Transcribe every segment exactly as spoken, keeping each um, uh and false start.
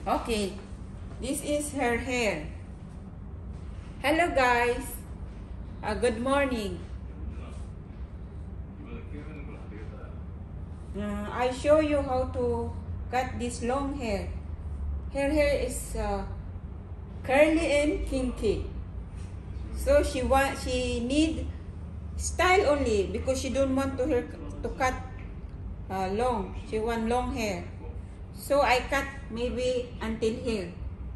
Okay, this is her hair. Hello guys, uh, good morning. Uh, I show you how to cut this long hair. Her hair is uh, curly and kinky. So she want she need style only because she don't want to her to cut uh, long. She want long hair. So I cut maybe until here.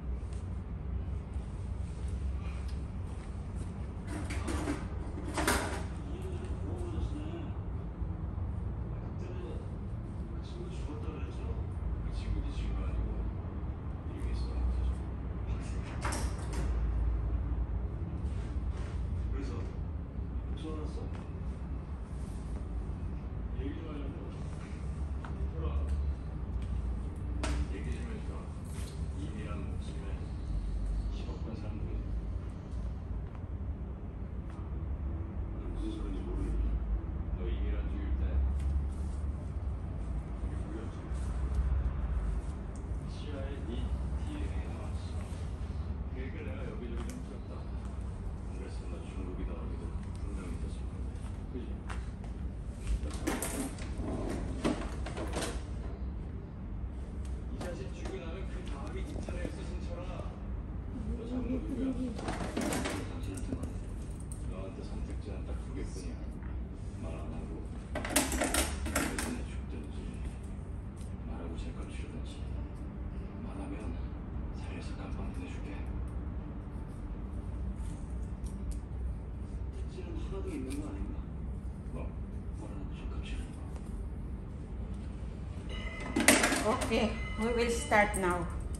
Okay, we will start now.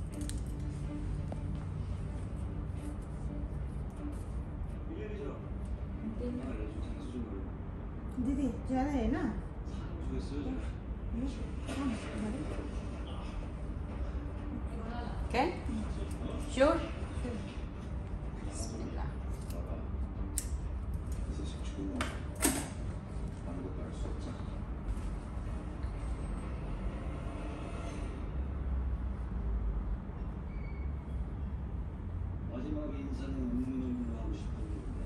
दीदी ज़्यादा है ना? Okay? Sure? 마지막 인사는 운명으로 하고 싶었는데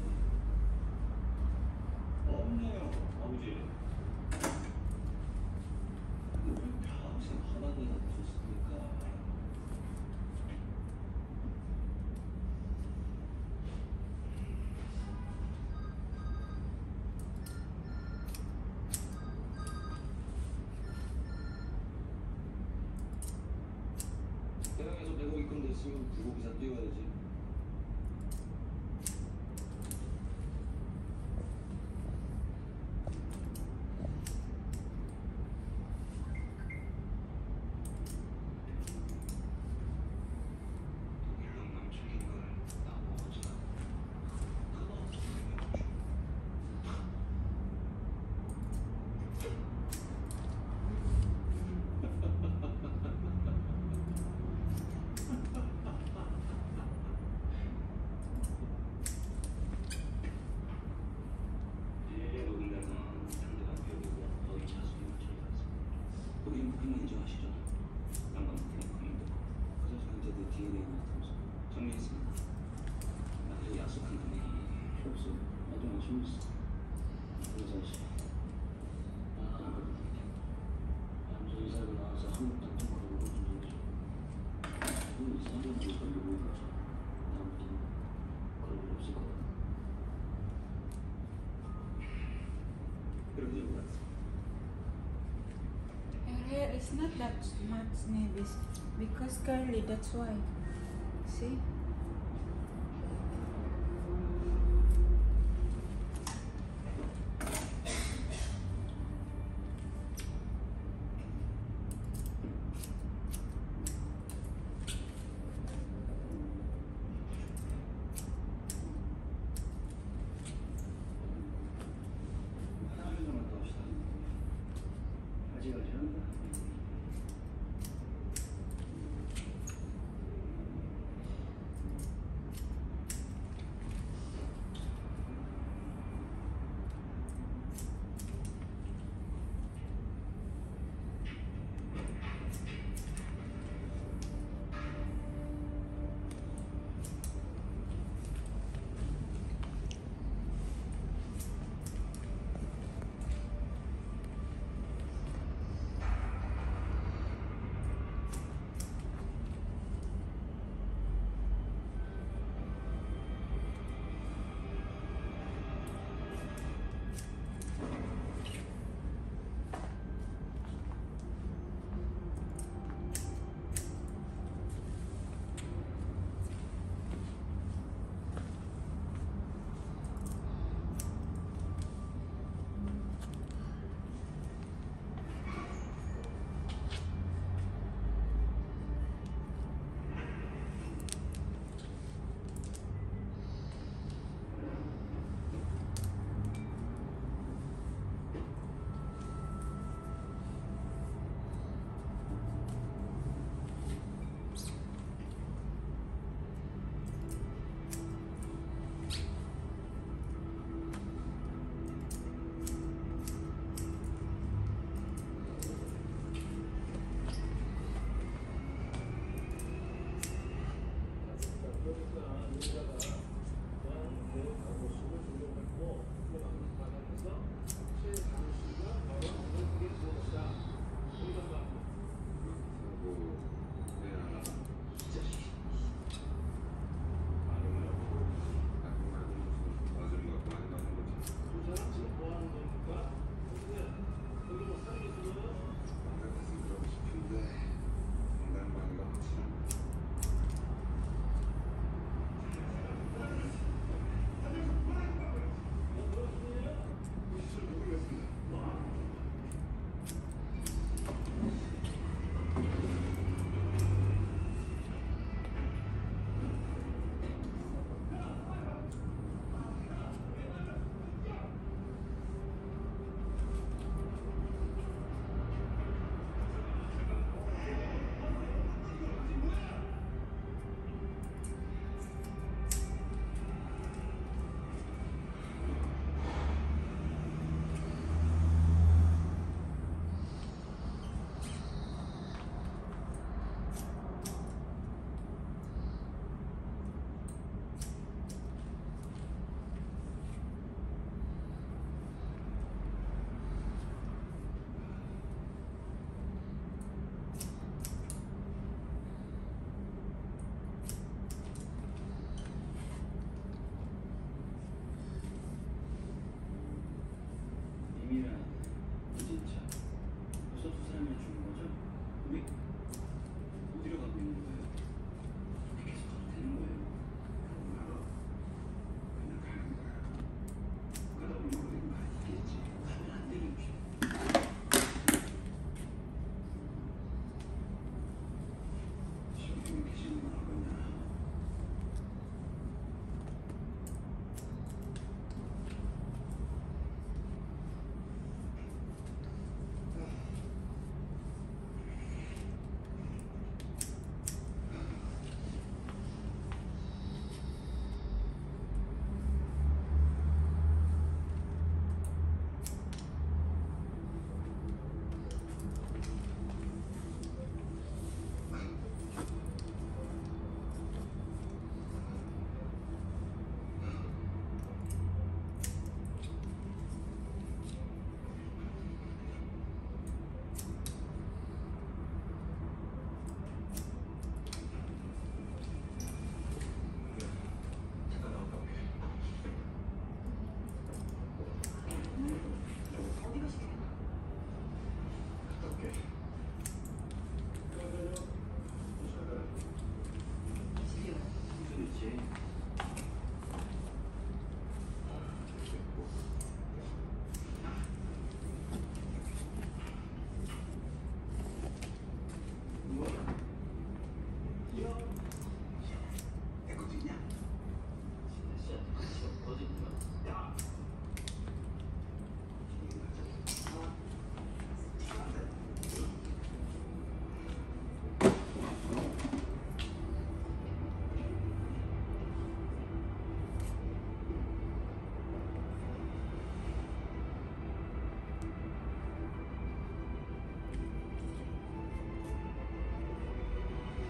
없네요, 아버지. 왜 평생 하나도 안 줬습니까? 대학에서 배고 입금 됐으면 부고기사 뛰어야지. 우린 그림만 인정하시죠? 양반 그림도 그래서 현재도 디엔에이 나타나서 정리했습니다. 나도 약속한 금액이 필요 없어. 나도 안심 있어. 그래서 씨 아, 남자 이사를 나와서 한국 단통 걸고 좀 해줘. 그건 이상한 걸 걸고 있어서 다음부터는 그럴 일 없을 거야. 그렇게 좀 그래. Her hair is not that much maybe because curly, that's why. See?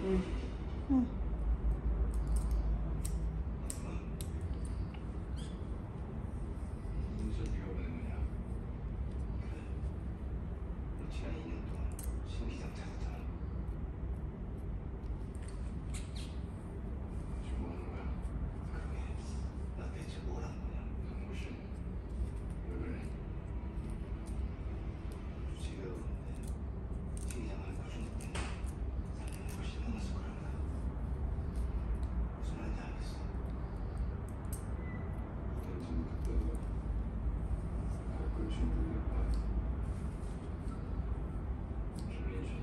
응. 응. 무슨 네가 보낸 거냐? 그래. 너 지난 이 년 동안 신기장 찾았잖아. 지금 뭐 하는 거야? 그러게. 나 대체 뭘 한 거냐? 당신 왜 그래? 지금 신기장을 구준 것 때문에 사람이 훨씬 많아서 그런 거야. 무슨 말인지 알겠어? 당신 그때 가끔 준비를 봐. 준비해줘.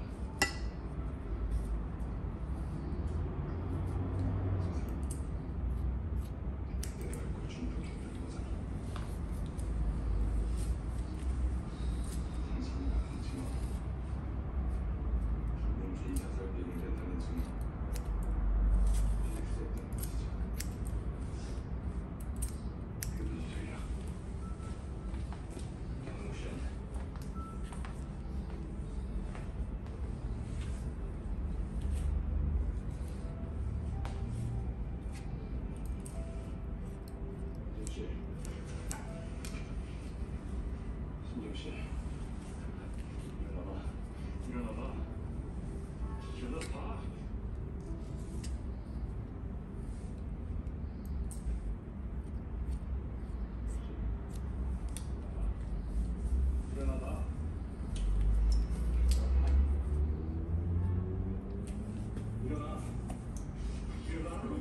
내가 그 준비를 거잖아. 당신이 아니지만 김범준이 자살 비행이 된다는 증인 필수였다는 것이죠. 그게 무슨 소리야? 경무션. 신정 씨. 신정 씨. 일어나봐. 일어나봐. 일어나봐. 일어나봐. 일어나. 일어나.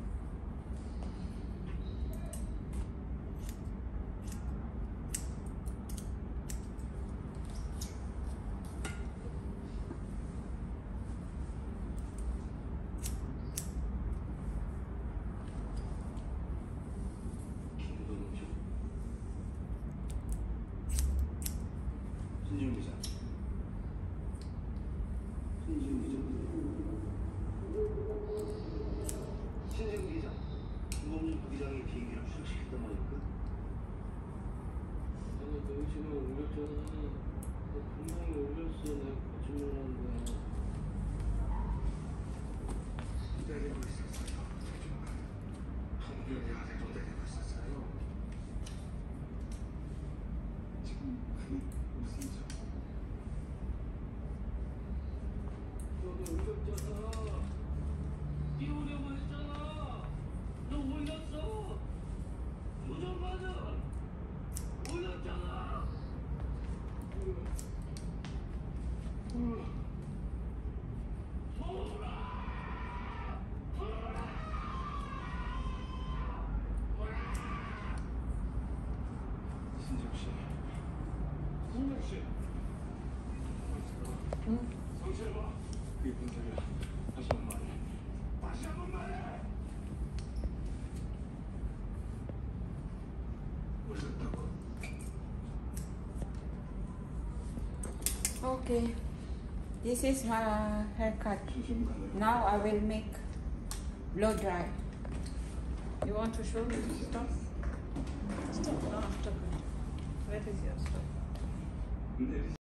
김동준. 신지훈 기자. 신지훈 기자. 신지훈 기자. 김범준 부기장이 비행기를 추락시켰단 말입니까? 아니 너 지금 올렸잖아. 너 분명히 올렸어. 내가 거짓말한 거야. 기다리고 있었어요. 한국이 아직도 기다리고 있었어요. 지금 그게 무슨 소 너도 올렸잖아. 띄우려고 했잖아. 너 올렸어. 도전 맞아. 올렸잖아. 신정 씨. 신정 씨. 응. 성실해 봐. 그게 무슨 소리야? 다시 한 번 말해. 다시 한 번 말해. 올렸다고. Okay. This is my haircut. 진심 가능. Now I will make blow dry. You want to show me the stuff? Stop. No, stop. Where is your stuff? 근데